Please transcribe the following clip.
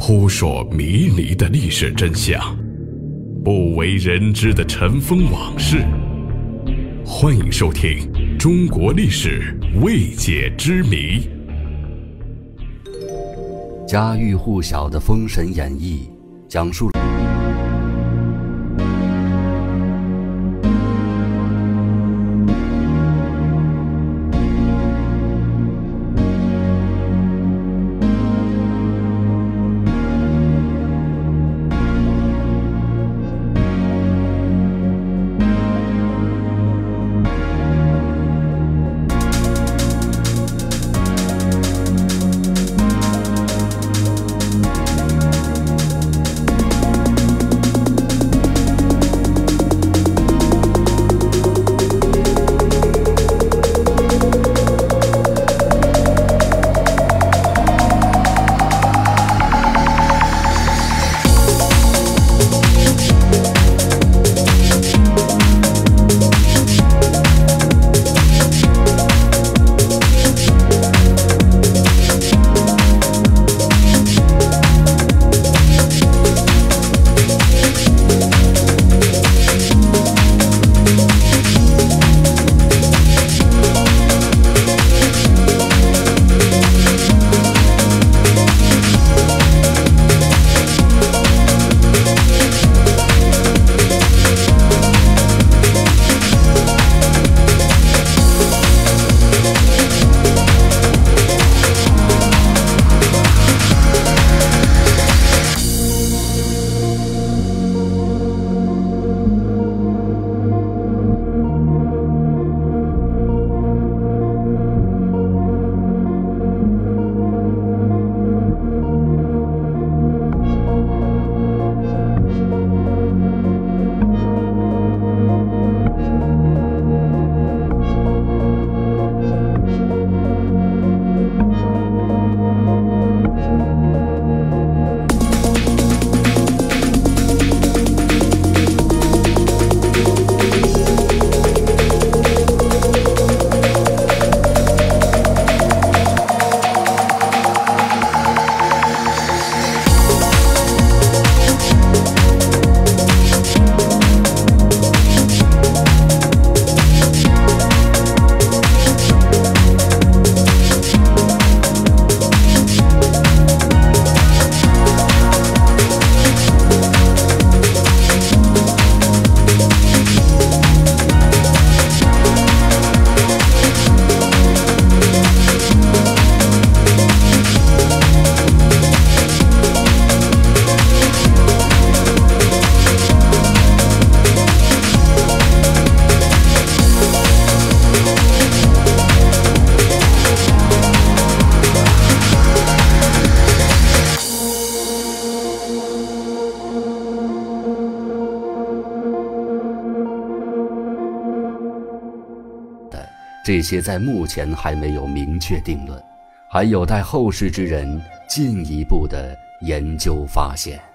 扑朔迷离的历史真相，不为人知的尘封往事。欢迎收听《中国历史未解之谜》， 家喻户晓的《封神演义》讲述这些在目前还没有明确定论，还有待后世之人进一步的研究发现。